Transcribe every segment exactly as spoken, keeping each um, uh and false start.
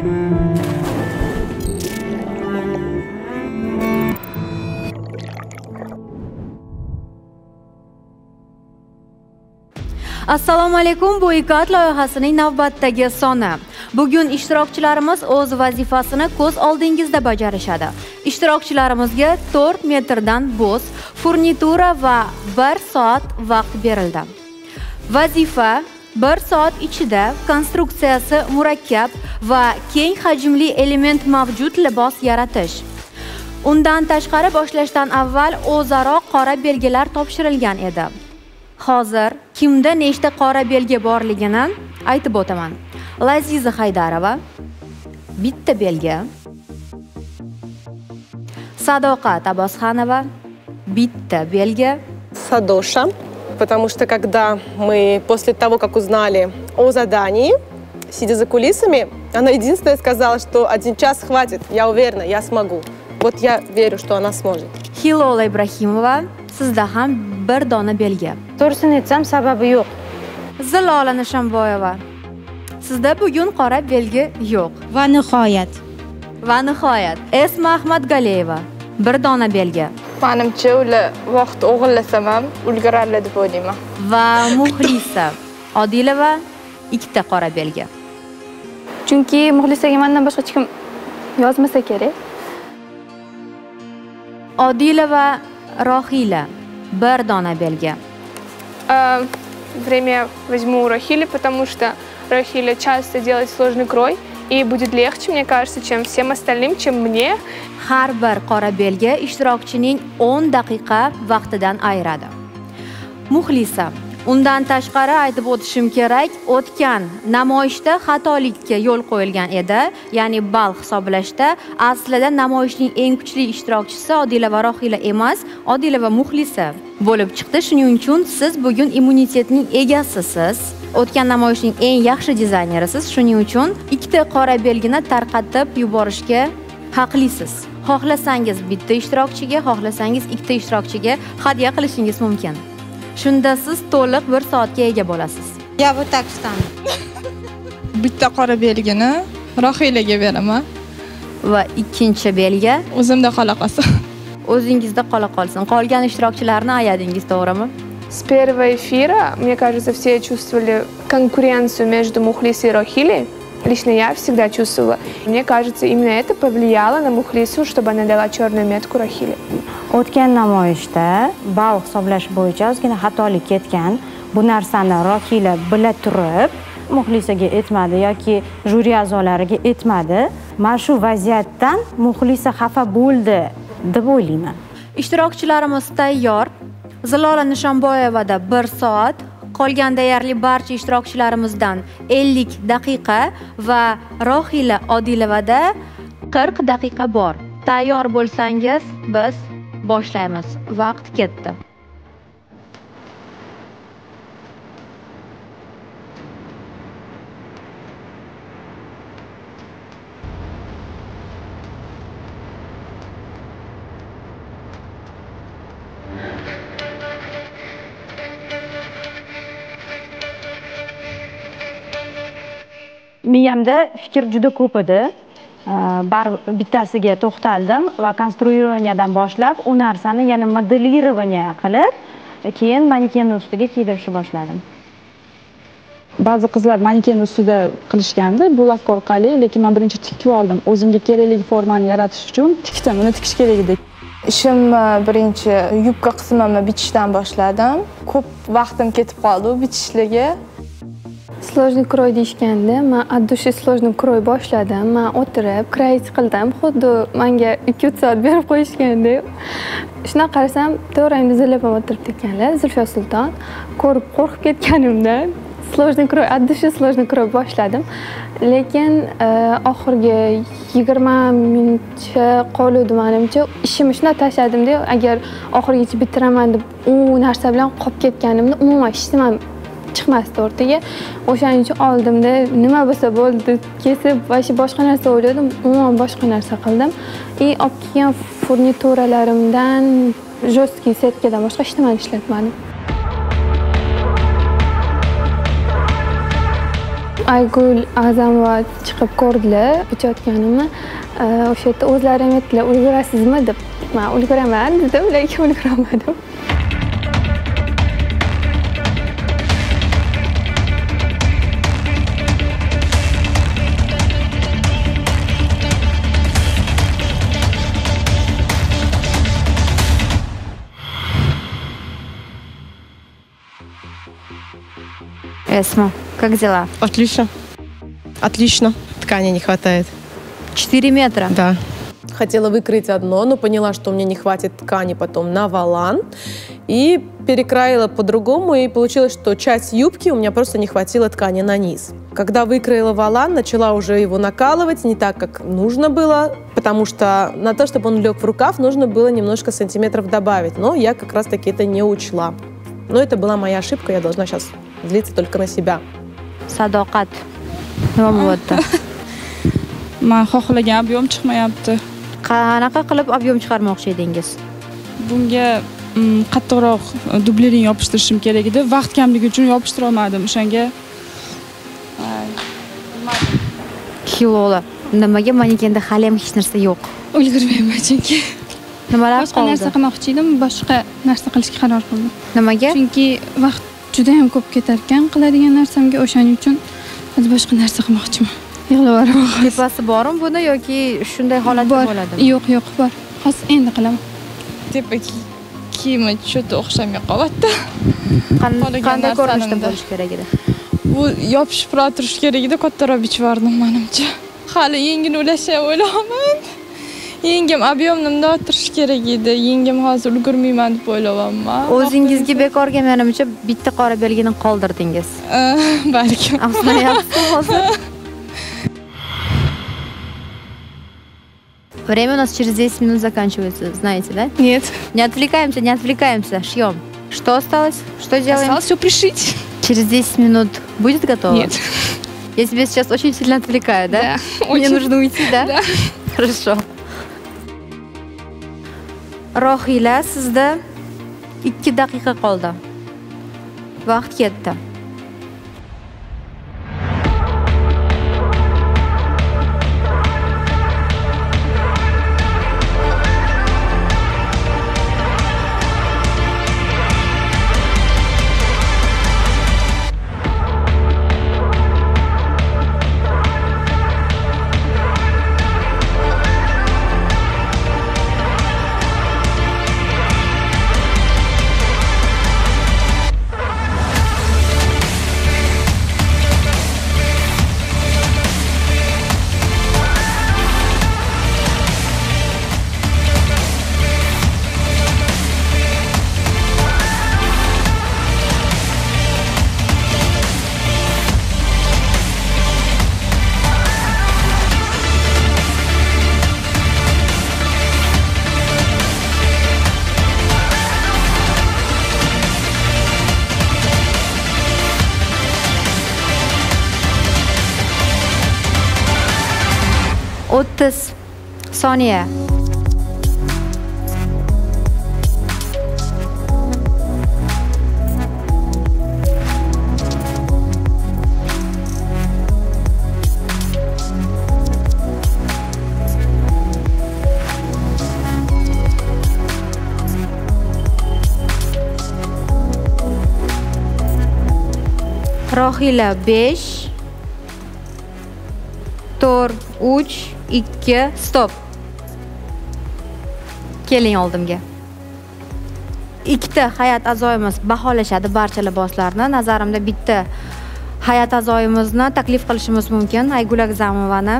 Assalomu alaykum, Bo'ykat loyihasining navbatdagi soni. Bugun ishtirokchilarimiz o'z vazifasini ko'z oldingizda bajarishadi. Ishtirokchilarimizga to'rt metrdan bo'z, furnitura va bir soat vaqt berildi. Vazifa bir soat ichida konstruksiyasi murakkab va keng hajmli element mavjud libos yaratish. Undan tashqari boshlashdan avval o'zaro qora belgilar topshirilgan edi. Hozir kimda nechta qora belgi borligini aytib o'taman. Laziza Haydarova bitta belgi, Sadoqat Abbosxonova bitta belgi, Садоша, потому что когда мы после того, как узнали о задании, сидя за кулисами, она единственная сказала, что один час хватит, я уверена, я смогу. Вот я верю, что она сможет. Hilola Ibrahimova, sizda ham bir dona belgi. To'g'risini aytsam, sababi yo'q. Zilola Nishonboyeva, sizda bugun qora belgi yo'q. Va nihoyat. Va nihoyat Esma Ahmadgaliyeva, bir dona belgi. Menimcha ular vaqt o'g'irlasam ham ulgurarlar deb o'ylayman. Va Muxlisa Odilova, ikkita qora belgi. Chunki Muxlisaga mendan boshqa hech kim yozmasa kerak. Odilova Rohila, bir dona belgi. Время возьму у Рахили, потому что Рахиля часто делает сложный крой, и будет легче, мне кажется, чем всем остальным, чем мне. Har bir qora belgi ishtirokchining o'n daqiqa vaqtidan ayiradi. Muxlisa, undan tashqari aytib o'tishim kerak, o'tgan namoyishda xatolikka yo'l qo'yilgan edi, ya'ni ball hisoblashda aslida namoyishning eng kuchli ishtirokchisi Odilova Rohila emas, Odilova Muxlisa bo'lib chiqdi. Shuning uchun siz bugun immunitetning egasisiz. O'tgan namoyishning eng yaxshi dizaynerisiz. Shuning uchun ikkita qora belgini tarqatib yuborishga haqlisiz. Xohlasangiz bitta ishtirokchiga, xohlasangiz ikkita ishtirokchiga hadya qilishingiz mumkin. Shunda siz to'liq bir soatga ega bo'lasiz. Ya bu tak stand. Bitta qora belgini Rohilaga beraman va ikkinchi belgi o'zimda qola qolsin. O'zingizda qola qolsin. Qolgan ishtirokchilarni ayadingiz, to'g'rimi? С первого эфира, мне кажется, все чувствовали конкуренцию между Мухлисой и Рахилей. Лично я всегда чувствовала. Мне кажется, именно это повлияло на Мухлису, чтобы она дала черную метку Рахиле. O'tgan namoyishda ball hisoblash bo'yicha ozgina xatolik ketgan. Bu narsani Rohila bila turib Muxlisaga aytmadi yoki juri a'zolariga aytmadi. Mana shu vaziyatdan Muxlisa xafa bo'ldi deb o'ylayman. Ishtirokchilarimiz tayyor. Zilola Nishonboyevada bir soat, qolgan deyarli barcha ishtirokchilarimizdan ellik daqiqa va Rohila Odilovada qirq daqiqa bor. Tayyor bo'lsangiz, biz boshlaymiz. Vaqt ketdi. Miyamda fikr juda ko'p edi. Bar bittasiga to'xtaldim va konstruirованияdan boshlab u narsani yana modelирование qilib, keyin maneken ustiga kiydirishni boshladim. Ba'zi qizlar maneken ustida qilishgandi bu lakka orqali, lekin men birinchi tikib oldim. O'zimga kerakli formani yaratish uchun tikdim, uni tikish kerak edi. Ishimni birinchi yubka qismimni bichishdan boshladim. Ko'p vaqtim ketib qoldi u bichishlarga. Сложный крой deyishganda, men от души сложный крой boshladim. Men o'tirib, krayt qildim. Xuddi menga ikki uch soat berib qo'yishganda. Shunaqa qarasam, to'g'rayimda zilab o'tiribdi ekanlar, Zulfiya Sulton. Ko'rib qo'rqib ketganimdan сложный крой, от души сложный крой boshladim. Lekin oxirgi yigirma minutcha qoluvdi menimcha. Ishimni shuna tashladim-da, agar oxirigacha bitiraman deb u narsa bilan qolib ketganimda umuman ishim ham chiqmasdi o'rtaga. O'shaning uchun oldimda nima bo'lsa bo'ldi, kesib, boshqa narsa o'yladim, umuman boshqa narsa qildim. И olib kelgan furnituralarimdan жесткий setkadan boshqa hech nimani ishlatmadim. Aygul A'zamova chiqib ko'rdilar bichayotganimni. O'sha yerda o'zlari ham aytdilar, ulgurasizmi deb. Men ulguraman dedim, lekin ulgurolmadim. Эсма, как дела? Отлично. Отлично. Ткани не хватает. четыре метра? Да. Хотела выкроить одно, но поняла, что у меня не хватит ткани потом на волан. И перекроила по-другому, и получилось, что часть юбки у меня просто не хватило ткани на низ. Когда выкроила волан, начала уже его накалывать не так, как нужно было, потому что на то, чтобы он лег в рукав, нужно было немножко сантиметров добавить. Но я как раз-таки это не учла. Но это была моя ошибка, я должна сейчас злиться только на себя. Sadoqat. Nima bo'lyapti? Men xohlagan ob'yom chiqmayapti. Qanaqa qilib ob'yom chiqarmoqchi edingiz? Bunga qattiqroq dublering yopishtirishim kerak edi. Vaqt kamligi uchun yopishtira olmadim. O'shanga Kilolar. Nimaga manekenda hali ham hech narsa yo'q? Ulgurmayman chunki. Nimalar Boshqa narsa qoldi? qilmoqchi edim, boshqa narsa qilishga qaror qildim. Nimaga? Chunki vaqt juda ham ko'p ketar ekan qiladigan narsamga, o'shaning uchun hozir boshqa narsa qilmoqchiman. Yig'lab yuboraman. Tepasi bormi buni yoki shunday holatda bo'ladimi? Yo'q, yo'q, bor. Hozir endi qilaman. Tepa kiyimi cho'ta o'xshamay qolyapti. Qanday ko'rinishda bo'lish kerak edi? Bu yopishib turish kerak edi, kattaroq bichib yubordim menimcha. Hali yengini ulashib o'ylayman. Yengim ob'yomni orttirish kerak edi. Yengim hozir ulgurmayman deb o'ylayapman. O'zingizga bekorga menimcha bitta qora belgini qoldirdingiz. Balkim. Afsuslanayapsiz hozir. Время у нас через десять минут заканчивается, знаете, да? Нет. Не отвлекаемся, не отвлекаемся, шьем. Что осталось? Что делаем? Осталось все пришить. Через десять минут будет готово? Нет. Я тебя сейчас очень сильно отвлекаю, да? Да. Мне Очень. нужно уйти, да? Да. Хорошо. Rohila, sizda ikki daqiqa qoldi. Vaqt ketdi. o'ttiz soniya. Rohila besh, to'rt, uch, ikki, stop. Keling oldimga. Ikkita hay'at a'zoyimiz baholashadi barcha liboslarni. Nazarimda bitta hay'at a'zoyimizni taklif qilishimiz mumkin, Aygul A'zamovani.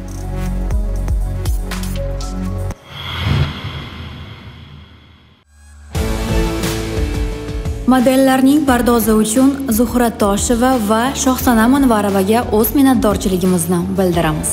Modellarning pardozi uchun Zuhra Tosheva va Shohsanam Anvarovaga o'z minnatdorchiligimizni bildiramiz.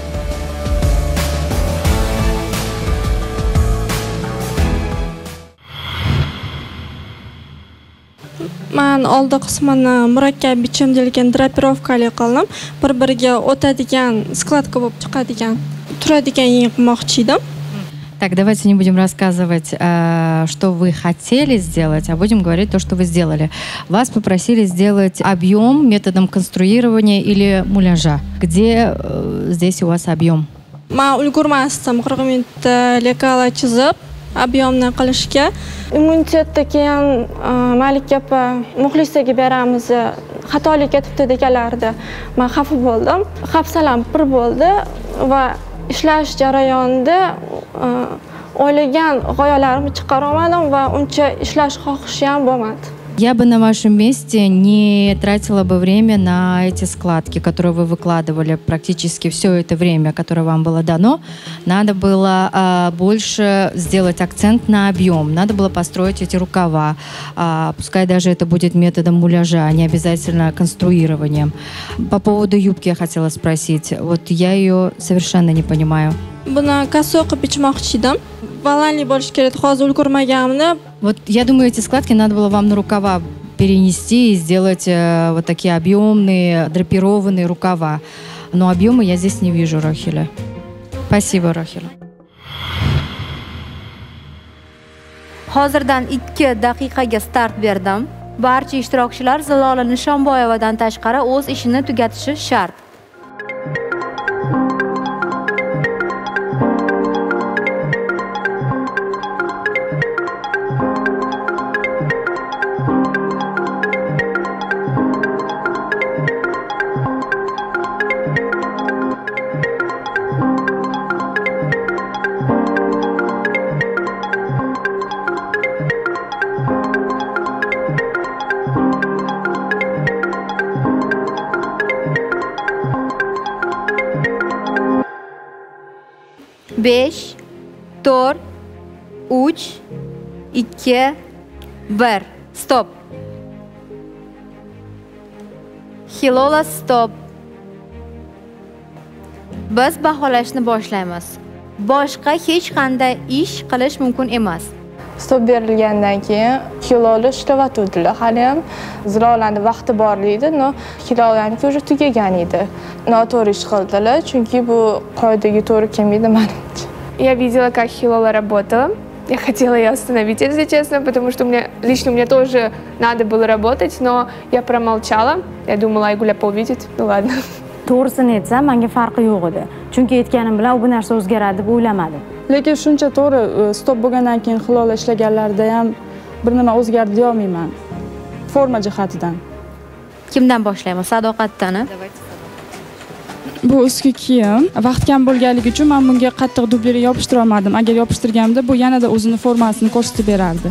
Men oldi qismini murakkab bichimdilgan drapirovkali qildim. Bir-biriga o'tadigan skladka bo'lib chiqadigan, turadigan yeng qilmoqchi edim. Так, давайте не будем рассказывать, э, что вы хотели сделать, а будем говорить то, что вы сделали. Вас попросили сделать объем методом конструирования или муляжа. Где э, здесь у вас объем? Man ulgurmasdim qirq minutda lekala chizib, объемni qilishga. Immunitetda keyin Malik opa Muxlisaga beramiz, xatolik ketibdi deganlarida men xafa bo'ldim. Hafsalam pir bo'ldi va ishlash jarayonida o'ylagan g'oyalarimni chiqara olmadim va uncha ishlash xohishi ham bo'lmadi. Я бы на вашем месте не тратила бы время на эти складки, которые вы выкладывали практически все это время, которое вам было дано. Надо было а, больше сделать акцент на объем. Надо было построить эти рукава. А, пускай даже это будет методом муляжа, а не обязательно конструированием. По поводу юбки я хотела спросить. Вот я ее совершенно не понимаю. Buni kasa o'qib bichmoqchi edim. Valanli bo'lish kerak, hozir ulgurmaganimni. Вот я думаю, эти складки надо было вам на рукава перенести и сделать э, вот такие объемные, драпированные рукава. Но объема я здесь не вижу, Рохиля. Спасибо, Рохиля. Hozirdan ikki daqiqaga start berdim. Barcha ishtirokchilar Zilola Nishonboyevadan tashqari o'z ishini tugatishi shart. besh, to'rt, uch, ikki, bir. Stop. Hilola stop. Biz baholashni boshlaymiz. Boshqa hech qanday ish qilish mumkin emas. Stop berilgandan keyin Hilola ishlayotgandilar. Hali ham Zilolani vaqti bor edi, no Hilolaniki уже tugagan edi. Noto'g'ri ish qildilar, chunki bu qoidaga to'g'ri kelmaydi menimcha. Я видела, как Хилола работала. Я хотела ее остановить, если честно, потому что мне, лично мне тоже надо было работать, но я промолчала. Я думала, Айгуляпа увидит. Ну ладно. To'g'risini aytsam, menga farqi yo'q edi. Chunki aytganim bilan u bu narsa o'zgaradi deb o'ylamadim. Lekin shuncha to'g'ri stop bo'lgandan keyin Hilola ishlaganlarida ham bir nima o'zgardi deya olmayman. Forma jihatidan. Kimdan boshlaymiz? Sadoqatdan. Bu ustki kiyim vaqt kam bo'lganligi uchun men bunga qattiq dublera yopishtirib olmadim. Agar yopishtirganimda bu yanada o'zini formasini ko'rsatib berardi.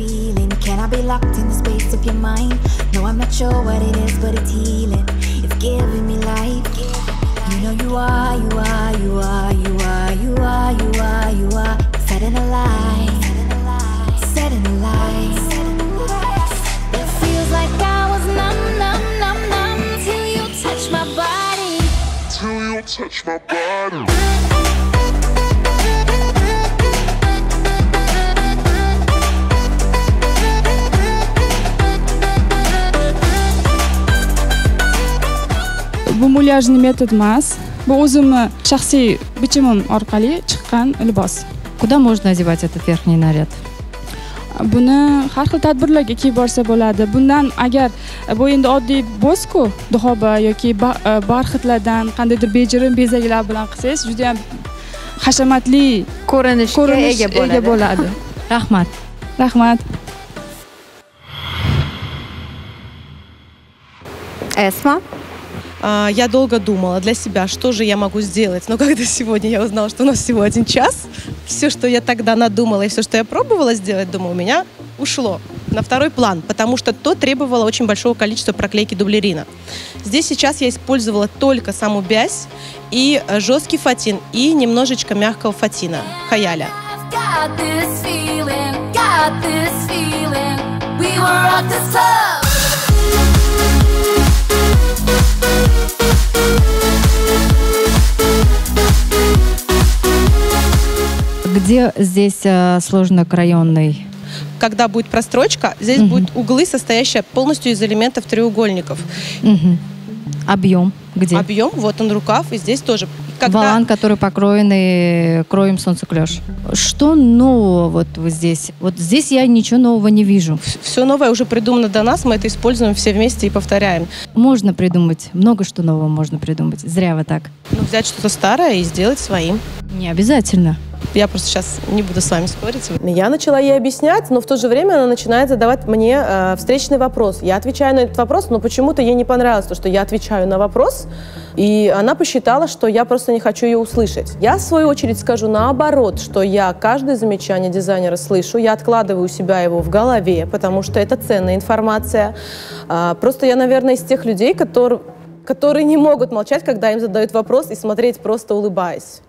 Touch my body. Bu mulyajni metod emas. Bu o'zimni shaxsiy bichimim orqali chiqqan libos. Куда можно одевать этот верхний наряд? Buni har xil tadbirlarga kiyib borsa bo'ladi. Bundan agar bu endi oddiy boz-ku, duxoba yoki barxitlardan qandaydir bejirim bezaklar bilan qilsangiz, juda ham hashamatli ko'rinishga ega bo'ladi. Rahmat. Rahmat. Esma? Я долго думала для себя, что же я могу сделать. Но когда сегодня я узнала, что у нас всего один час, все, что я тогда надумала и все, что я пробовала сделать, думаю, у меня ушло на второй план, потому что то требовало очень большого количества проклейки дублерина. Здесь сейчас я использовала только саму бязь и жесткий фатин, и немножечко мягкого фатина, хаяля. Где здесь э, сложнокроенный? Когда будет прострочка, здесь угу. будут углы, состоящие полностью из элементов треугольников. Угу. Объем где? Объем, вот он рукав, и здесь тоже. когда... Валан, который покроенный кроем солнцеклёш. Что нового вот вы здесь? Вот здесь я ничего нового не вижу. Все новое уже придумано до нас, мы это используем все вместе и повторяем. Можно придумать, много что нового можно придумать. Зря вы так. Ну, взять что-то старое и сделать своим. Не обязательно. Я просто сейчас не буду с вами спорить. Я начала ей объяснять, но в то же время она начинает задавать мне э, встречный вопрос. Я отвечаю на этот вопрос, но почему-то ей не понравилось то, что я отвечаю на вопрос, и она посчитала, что я просто не хочу ее услышать. Я, в свою очередь, скажу наоборот, что я каждое замечание дизайнера слышу, я откладываю у себя его в голове, потому что это ценная информация. А, просто я, наверное, из тех людей, которые, которые не могут молчать, когда им задают вопрос, и смотреть просто улыбаясь.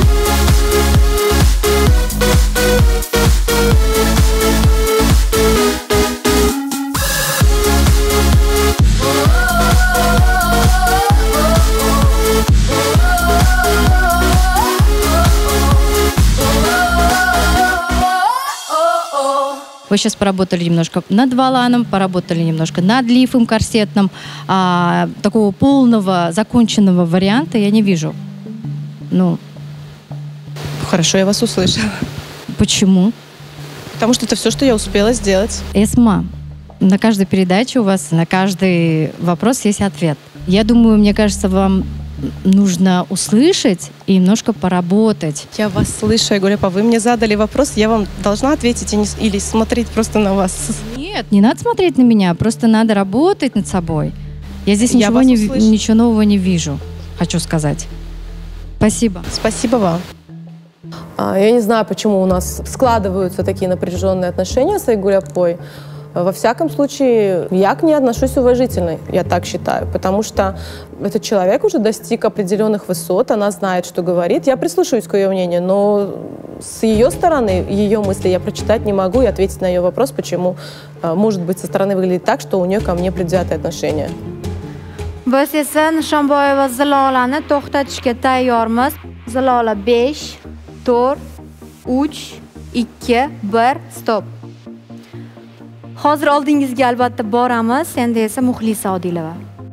Вы сейчас поработали немножко над валаном, поработали немножко над лифом корсетным. А такого полного, законченного варианта я не вижу. Ну, хорошо, я вас услышала. Почему? Потому что это все, что я успела сделать. Эсма, на каждой передаче у вас, на каждый вопрос есть ответ. Я думаю, мне кажется, вам нужно услышать и немножко поработать. Я вас слышу, я говорю, вы мне задали вопрос, я вам должна ответить или смотреть просто на вас? Нет, не надо смотреть на меня, просто надо работать над собой. Я здесь я ничего, не, ничего нового не вижу, хочу сказать. Спасибо. Спасибо вам. Я не знаю, почему у нас складываются такие напряженные отношения с Айгуль Апой. Во всяком случае, я к ней отношусь уважительно, я так считаю, потому что этот человек уже достиг определенных высот, она знает, что говорит. Я прислушиваюсь к ее мнению, но с ее стороны, ее мысли я прочитать не могу и ответить на ее вопрос, почему, может быть, со стороны выглядит так, что у нее ко мне предвзятое отношение. Biz esa Nishonboyeva Zilolani to'xtatishga tayyormiz. Zilola besh, to'rt, uch, ikki, bir, stop. Hozir oldingizga albatta boramiz. Endi esa Muxlisa Odilova.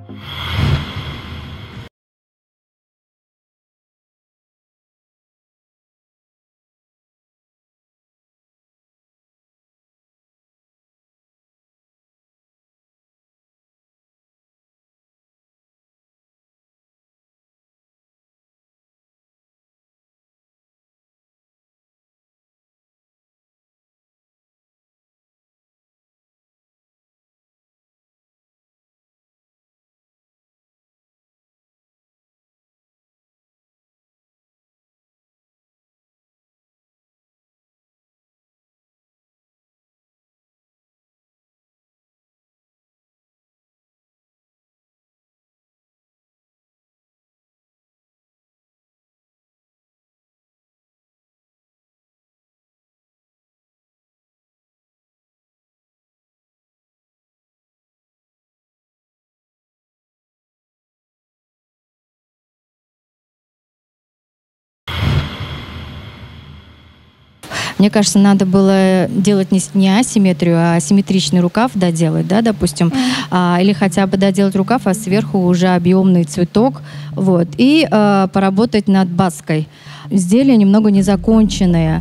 Мне кажется, надо было делать не, не асимметрию, а симметричный рукав доделать, да, допустим, mm. а, или хотя бы доделать рукав, а сверху уже объемный цветок, вот, и а, поработать над баской. Изделие немного незаконченное.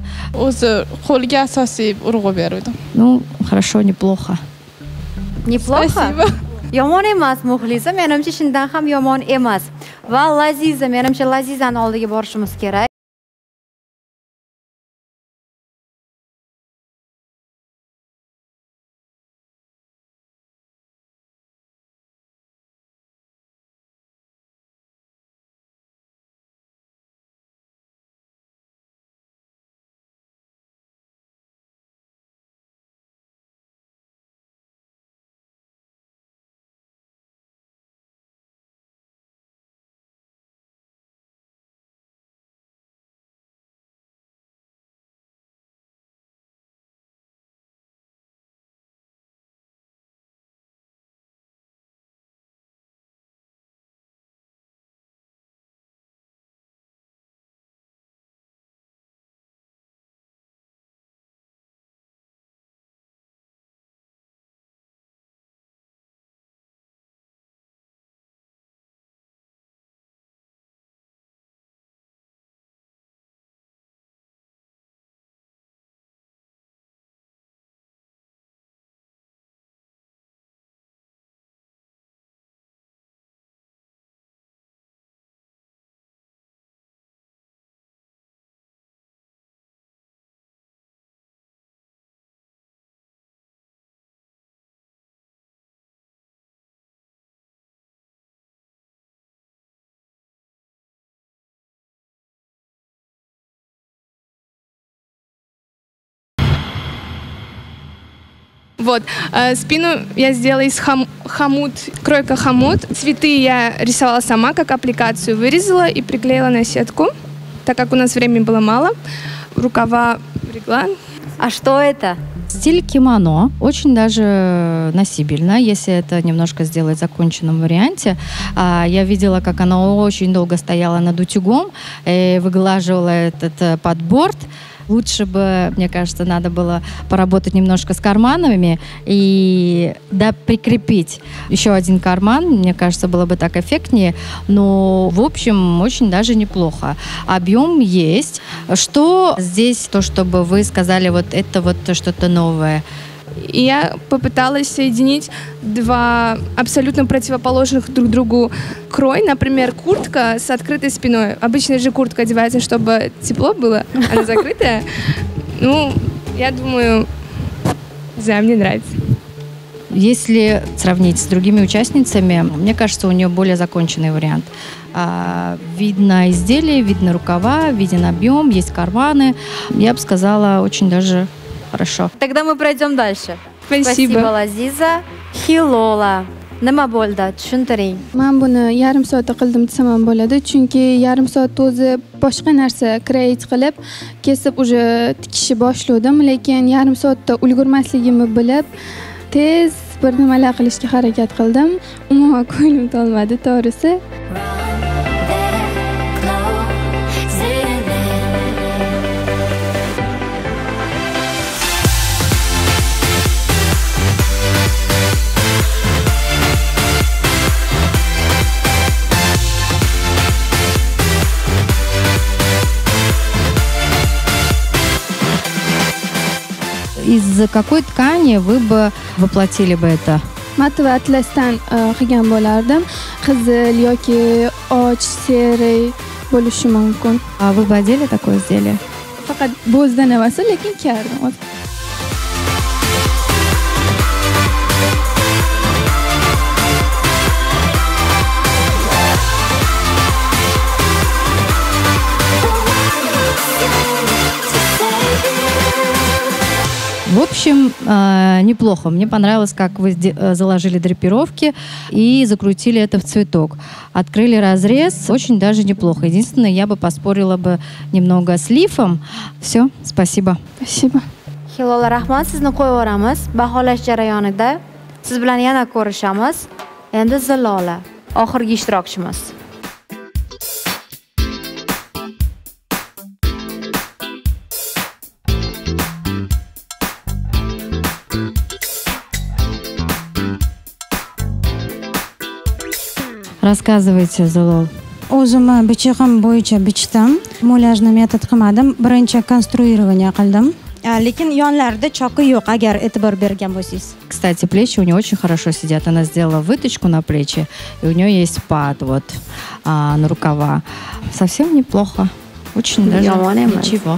Ну, хорошо, неплохо. Неплохо? Спасибо. Yomon emas Muxlisa, menimcha shundan ham yomon emas. Va Laziza, menimcha Lazizani oldiga borishimiz kerak. Вот. Спину я сделала из хом... хомут, кройка хомут. Цветы я рисовала сама, как аппликацию вырезала и приклеила на сетку, так как у нас времени было мало. Рукава реглан. А что это? Стиль кимоно, очень даже носибельно, если это немножко сделать в законченном варианте. Я видела, как оно очень долго стояло над утюгом, и выглаживала этот подборд. Лучше бы, мне кажется, надо было поработать немножко с карманами и да, прикрепить еще один карман. Мне кажется, было бы так эффектнее. Но, в общем, очень даже неплохо. Объем есть. Что здесь, то, чтобы вы сказали, вот это вот что-то новое? И я попыталась соединить два абсолютно противоположных друг другу крой. Например, куртка с открытой спиной. Обычно же куртка одевается, чтобы тепло было, она закрытая. Ну, я думаю, не знаю, мне нравится. Если сравнить с другими участницами, мне кажется, у нее более законченный вариант. Видно изделие, видно рукава, виден объем, есть карманы. Я бы сказала, очень даже хорошо. Тогда мы пройдем дальше. Спасибо. Спасибо, Лазиза. Hilola. Nima bo'ldi? Tushuntiring. Men buni yarim soatda qildim desam ham bo'ladi, chunki yarim soat o'zi boshqa narsa create qilib, kesib уже tikishni boshladim, lekin yarim soatda ulgurmasligimni bilib, tez bir nimalar qilishga harakat qildim. Umuman ko'nglim to'lmadi, to'g'risi. Из какой ткани вы бы воплотили бы это? Mat va atlasdan qilgan bo'lardim. Qizil yoki och, seri bo'lishi mumkin. А вы бы одели такое изделие? Faqat bo'zdan emas, lekin kiyardim. В общем, э, неплохо. Мне понравилось, как вы заложили драпировки и закрутили это в цветок. Открыли разрез. Очень даже неплохо. Единственное, я бы поспорила бы немного с лифом. Все, спасибо. Спасибо. Hilola, rahmat, sizni qo'yib yuboramiz. Baholash jarayonida siz bilan yana ko'rishamiz. Endi Zilola, oxirgi ishtirokchimiz. Raskazyvaychi, Zilol. O'zimni bichig'im bo'yicha bichdim. Mulyajni metod qilmadim. Birinchi konstruирование qildim. Lekin yonlarida choqi yo'q, agar e'tibor bergan bo'lsangiz. Кстати, плечи у нее очень хорошо сидят. Она сделала выточку на плечи, и у нее есть пад вот а, на рукава. Совсем неплохо. Очень даже ничего.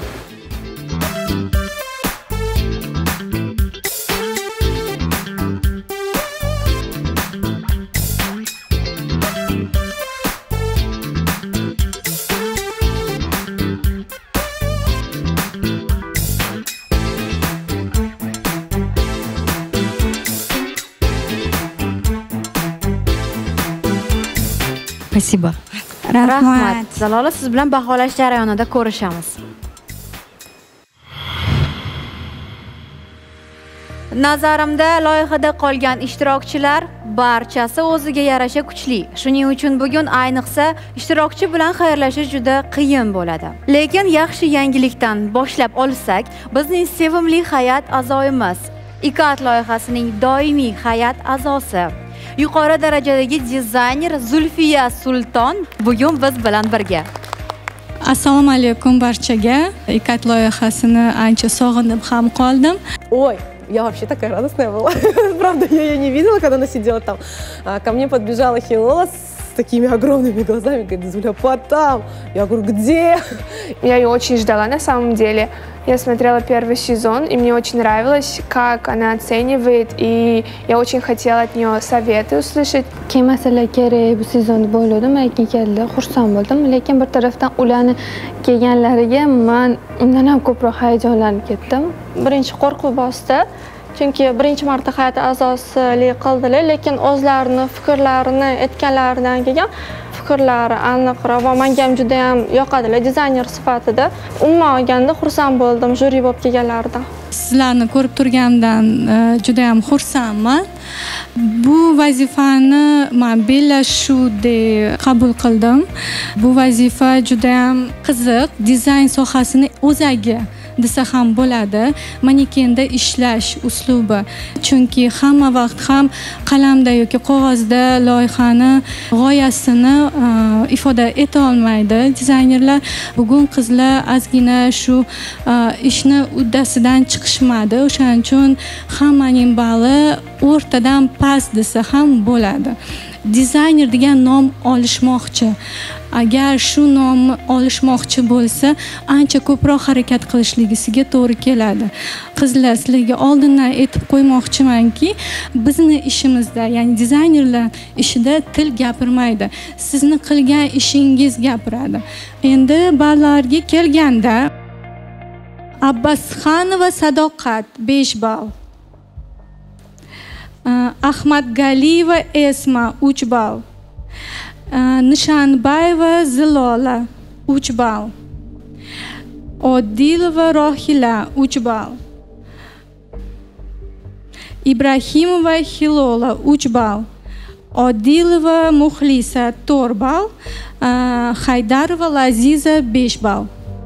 Спасибо. Rahmat. Zalola, siz bilan baholash jarayonida ko'rishamiz. Nazarimda loyihada qolgan ishtirokchilar barchasi o'ziga yarasha kuchli. Shuning uchun bugun ayniqsa ishtirokchi bilan xayrlashish juda qiyin bo'ladi. Lekin yaxshi yangilikdan boshlab olsak, bizning sevimli hay'at a'zoyimiz, ikat loyihasining doimiy hay'at a'zosi, yuqori darajadagi dizayner Zulfiya Sulton bugun biz bilan birga. Assalomu alaykum barchaga. Ikat loyihasini ancha sog'inib ham qoldim. Ой, я вообще такая радостная была. Правда, я ее не видела, когда она сидела там. А ко мне подбежала Хилола с такими огромными глазами, говорит: Зуля, потам. Я говорю: где? Я ее очень ждала на самом деле. Я смотрела первый сезон, и мне очень нравилось, как она оценивает, и я очень хотела от нее советы услышать. Kemasalar kerak bu sezonda bo'ldim, lekin keldi, xursand bo'ldim. Lekin bir tarafdan ularni kelganlariga men undan ham ko'proq hayajonlanib ketdim. Birinchi qo'rquv bosdi. chunki birinchi marta hay'at a'zosilik qildilar, lekin o'zlarini fikrlarini aytganlaridan keyin fikrlari aniqroq va menga ham juda ham yoqadilar dizayner sifatida. Umuman olganda xursand bo'ldim juri bo'lib kelganlaridan. Sizlarni ko'rib turganimdan juda ham xursandman. Bu vazifani men bellashuvdek qabul qildim. Bu vazifa juda ham qiziq, dizayn sohasini o'zagi desa ham bo'ladi. Manekenda ishlash uslubi. Chunki hamma vaqt ham qalamda yoki qog'ozda loyihani g'oyasini uh, ifoda eta olmaydi dizaynerlar. Bugun qizlar ozgina shu uh, ishni uddasidan chiqishmadi. O'shaning uchun hammaning bali o'rtadan past desa ham bo'ladi. Dizayner degan nom olishmoqchi. Agar shu nomni olishmoqchi bo'lsa, ancha ko'proq harakat qilishligisiga to'g'ri keladi. Qizlar, sizlarga oldindan aytib qo'ymoqchimanki, bizni ishimizda, ya'ni dizaynerlar ishida til gapirmaydi. Sizni qilgan ishingiz gapiradi. Endi ballarga kelganda Abbasxonova Sadoqat besh ball. Ahmadgaliyeva Esma uch ball. Nishanbayeva Zilola uch ball. Odilova Rohila uch ball. Ibrahimova Hilola uch ball. Odilova Muxlisa to'rt ball. Haydarova Laziza besh ball.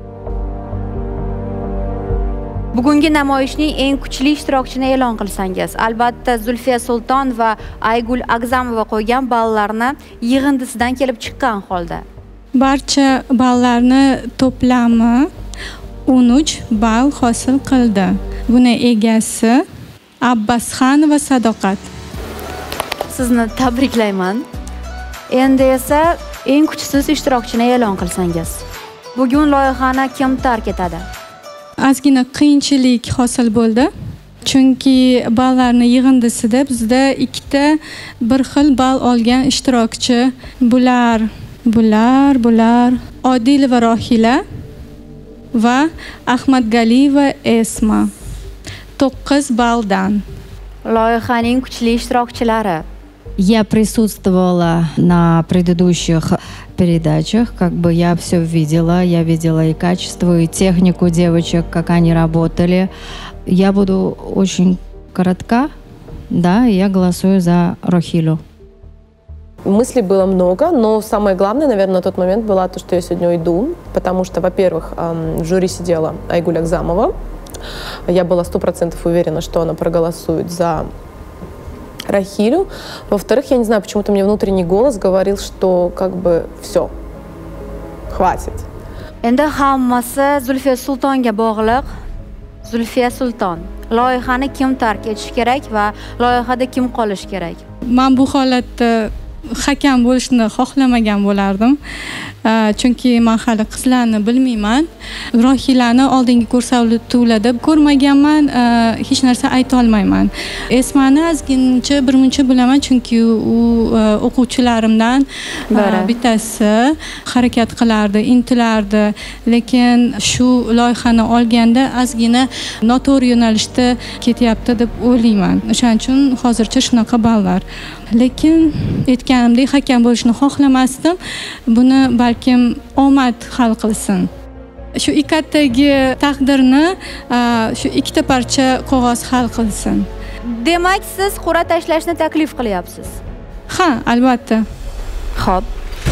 Bugungi namoyishning eng kuchli ishtirokchini e'lon qilsangiz, albatta Zulfiya Sulton va Aygul Agzamova qo'ygan ballarni yig'indisidan kelib chiqqan holda. Barcha ballarni to'plami o'n uch ball hosil qildi. Buni egasi Abbasxonova Sadoqat. Sizni tabriklayman. Endi esa eng kuchsiz ishtirokchini e'lon qilsangiz. Bugun loyihani kim tark etadi? Ozgina qiyinchilik hosil bo'ldi. Chunki ballarni yig'indisida bizda ikkita bir xil ball olgan ishtirokchi bular, bular, bular Odilova Rohila va Ahmadgaliyeva Esma. to'qqiz balldan. Loyihaning kuchli ishtirokchilari. Я присутствовала на предыдущих передачах, как бы я все видела, я видела и качество, и технику девочек, как они работали. Я буду очень коротка, да, и я голосую за Рохилю. Мыслей было много, но самое главное, наверное, на тот момент было то, что я сегодня уйду, потому что, во-первых, в жюри сидела Айгуль Агзамова. Я была сто процентов уверена, что она проголосует за Рахилю. Во-вторых, я не знаю, почему-то мне внутренний голос говорил, что как бы все, хватит. Endi hammasi Zulfiya Sultonga bog'liq. Zulfiya Sulton, loyihani kim tark etishi kerak va loyihada kim qolishi kerak? Men bu holatda hakam bo'lishni xohlamagan bo'lardim. Chunki men hali qizlarni bilmayman. Rohilani oldingi ko'rsatuvlarda ko'rmaganman, hech narsa ayta olmayman. Esmani ozgincha birmuncha bilaman, chunki u o'quvchilarimdan bittasi harakat qilardi, intilardi, lekin shu loyihani olganda ozgina noto'g'ri yo'nalishda ketyapti deb o'ylayman. O'shaning uchun hozircha shunaqa ballar. Lekin aytganimdek hakam bo'lishni xohlamasdim. Buni balkim omad hal qilsin. Shu ikkatdagi taqdirni shu ikkita parcha qog'oz hal qilsin. Demak, siz qur'a tashlashni taklif qilyapsiz. Ha, albatta. Xo'p.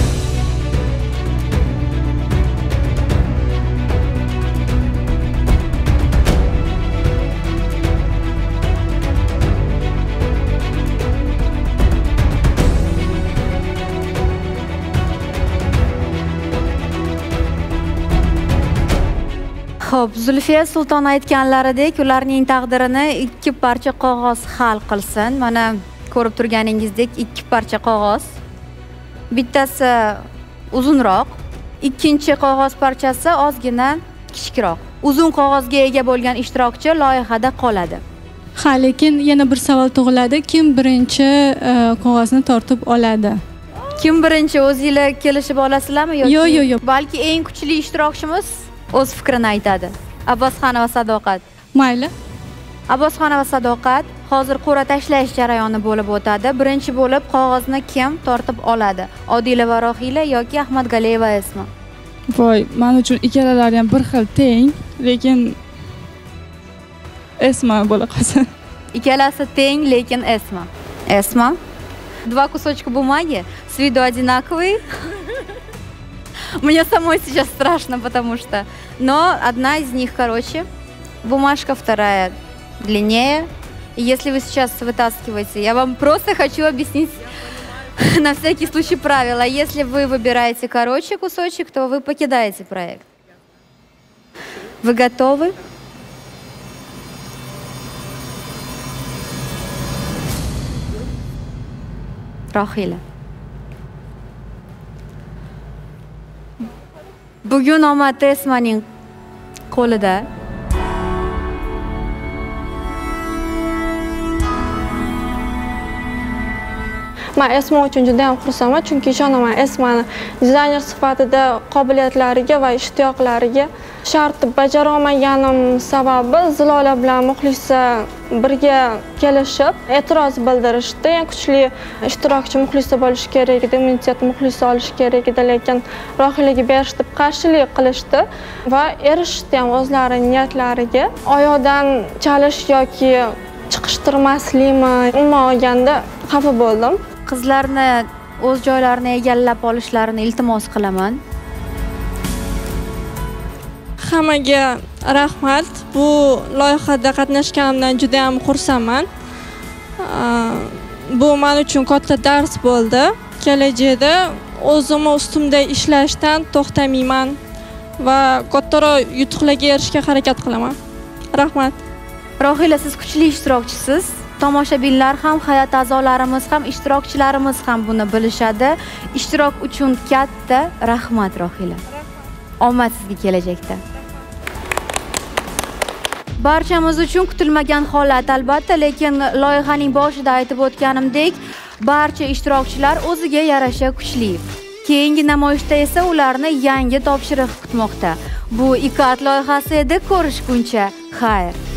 Xo'p, Zulfiya Sulton aytganlaridek, ularning taqdirini ikki parcha qog'oz hal qilsin. Mana ko'rib turganingizdek ikki parcha qog'oz. Bittasi uzunroq, ikkinchi qog'oz parchasi ozgina kichikroq. Uzun qog'ozga ega bo'lgan ishtirokchi loyihada qoladi. Ha, lekin yana bir savol tug'iladi. Kim birinchi qog'ozni tortib oladi? Kim birinchi, o'zingizlar kelishib olasizlarmi yoki? Yo'q, yo'q, yo'q. Balki eng kuchli ishtirokchimiz o'z fikrini aytadi. Abbasxonova Sadoqat. Mayli. Abbosxon va Sadoqat, hozir qur'a tashlash jarayoni bo'lib o'tadi. Birinchi bo'lib qog'ozni kim tortib oladi? Odila va Rohila yoki Ahmadgaliyeva Esma? Voy, men uchun ikkalalari ham bir xil teng, lekin Esma bo'la qolsin. Ikkalasi teng, lekin Esma. Esma. Два кусочка бумаги с виду одинаковые. Мне самой сейчас страшно, потому что... Но одна из них короче бумажка, вторая длиннее. И если вы сейчас вытаскиваете, я вам просто хочу объяснить на всякий случай правила. Если вы выбираете короче кусочек, то вы покидаете проект. Вы готовы? Rohila. Bugun omad Esmaning qo'lida. Men Esma uchun juda ham xursandman, chunki ishonaman Esmani dizayner sifatida qobiliyatlariga va ishtiyoqlariga shart bajara olmaganim sababi Zilola bilan Muxlisa birga kelishib e'tiroz bildirishdi. Eng kuchli ishtirokchi Muxlisa bo'lishi kerak edi, immunitet Muxlisa olishi kerak edi, lekin Rohilaga berishdi, qarshilik qilishdi va erishdi ham o'zlarining niyatlariga. Oyoqdan chalish yoki chiqishtirmaslikmi, umuman olganda xafa bo'ldim. Qizlarni o'z joylarini egallab olishlarini iltimos qilaman. Hammaga rahmat. Bu loyihada qatnashganimdan juda ham xursandman. Bu men uchun katta dars bo'ldi. Kelajakda o'zim ustimda ishlashdan to'xtamayman va kattaroq yutuqlarga erishishga harakat qilaman. Rahmat. Rohila, siz kuchli ishtirokchisiz. Tomoshabinlar ham, hay'at a'zolarimiz ham, ishtirokchilarimiz ham buni bilishadi. Ishtirok uchun katta rahmat Rohila. Omad sizga kelajakda. Barchamiz uchun kutilmagan holat albatta, lekin loyihaning boshida aytib o'tganimdek, barcha ishtirokchilar o'ziga yarasha kuchli. Keyingi namoyishda esa ularni yangi topshiriq kutmoqda. Bu I K A T loyihasi edi. Ko'rishguncha xayr.